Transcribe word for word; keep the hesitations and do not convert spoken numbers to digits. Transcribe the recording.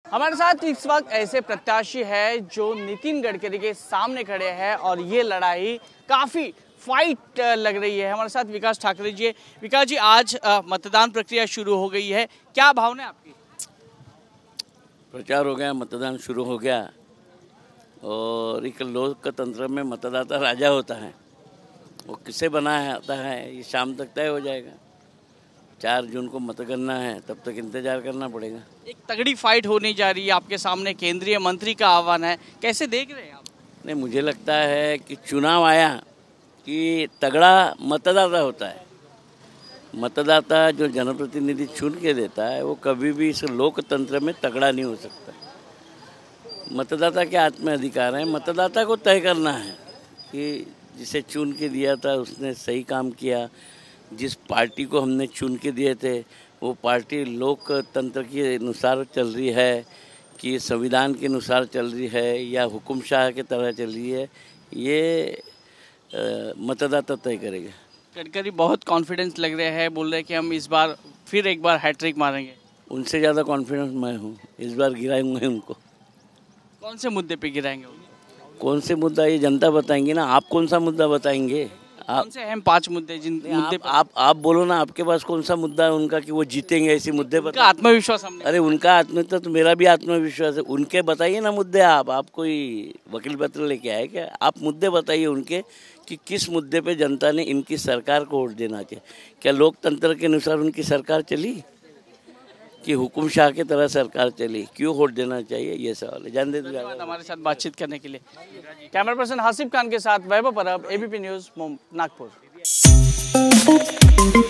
हमारे साथ इस वक्त ऐसे प्रत्याशी है जो नितिन गडकरी के सामने खड़े हैं और ये लड़ाई काफी फाइट लग रही है। हमारे साथ विकास ठाकरे जी। विकास जी, आज मतदान प्रक्रिया शुरू हो गई है, क्या भावना है आपकी? प्रचार हो गया, मतदान शुरू हो गया और एक लोकतंत्र में मतदाता राजा होता है। वो किसे बनाया आता है ये शाम तक तय हो जाएगा। चार जून को मतगणना है, तब तक इंतजार करना पड़ेगा। एक तगड़ी फाइट होने जा रही है, आपके सामने केंद्रीय मंत्री का आह्वान है, कैसे देख रहे हैं आप? नहीं, मुझे लगता है कि चुनाव आया कि तगड़ा मतदाता होता है। मतदाता जो जनप्रतिनिधि चुन के देता है वो कभी भी इस लोकतंत्र में तगड़ा नहीं हो सकता। मतदाता के हाथ में अधिकार है, मतदाता को तय करना है कि जिसे चुन के दिया था उसने सही काम किया। जिस पार्टी को हमने चुन के दिए थे वो पार्टी लोकतंत्र के अनुसार चल रही है कि संविधान के अनुसार चल रही है या हुकुमशाह की तरह चल रही है, ये आ, मतदाता तय करेगा। गडकरी बहुत कॉन्फिडेंस लग रहे हैं, बोल रहे हैं कि हम इस बार फिर एक बार हैट्रिक मारेंगे। उनसे ज़्यादा कॉन्फिडेंस मैं हूँ, इस बार गिराएंगे उनको। कौन से मुद्दे पे गिराएंगे? कौन से मुद्दा ये जनता बताएंगे ना। आप कौन सा मुद्दा बताएंगे? आप कौन से अहम पांच मुद्दे जिन मुद्दे आप, आप आप बोलो ना, आपके पास कौन सा मुद्दा है उनका कि वो जीतेंगे ऐसे मुद्दे पर? आत्मविश्वास हमने। अरे उनका आत्मविश्वास तो मेरा भी आत्मविश्वास है। उनके बताइए ना मुद्दे। आप आप कोई वकील पत्र लेके आए क्या? आप मुद्दे बताइए उनके कि किस मुद्दे पे जनता ने इनकी सरकार को वोट देना चाहिए। क्या लोकतंत्र के अनुसार उनकी सरकार चली कि हुकुमशाह की तरह सरकार चली? क्यों वोट देना चाहिए, ये सवाल है। जान दे दो। हमारे साथ बातचीत करने के लिए कैमरा पर्सन हासिफ खान के साथ वैभव परब, एबीपी न्यूज़, नागपुर।